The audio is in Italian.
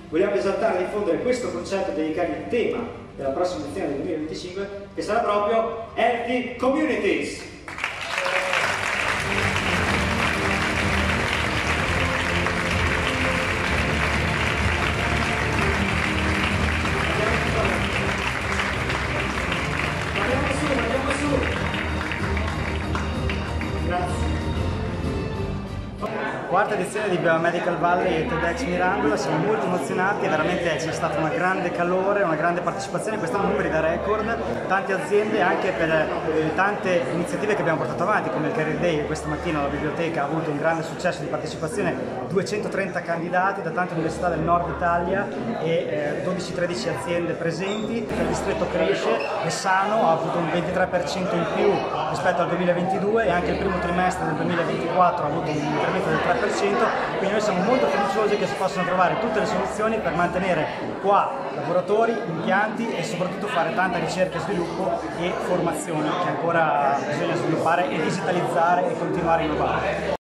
vogliamo esaltare e diffondere questo concetto e dedicare il tema della prossima edizione del 2025, che sarà proprio Healthy Communities. Andiamo su. Grazie. Quarta edizione di Biomedical Valley e TEDx Mirandola, siamo molto emozionati, veramente c'è stata una grande calore, una grande partecipazione, quest'anno numeri da record, tante aziende anche per le tante iniziative che abbiamo portato avanti, come il Career Day, che questa mattina la biblioteca ha avuto un grande successo di partecipazione, 230 candidati da tante università del nord Italia e 12-13 aziende presenti. Il distretto cresce, è sano, ha avuto un 23% in più rispetto al 2022 e anche il primo trimestre del 2024 ha avuto un incremento del 3%, quindi noi siamo molto fiduciosi che si possano trovare tutte le soluzioni per mantenere qua lavoratori, impianti e soprattutto fare tanta ricerca e sviluppo e formazione che ancora bisogna sviluppare e digitalizzare e continuare a innovare.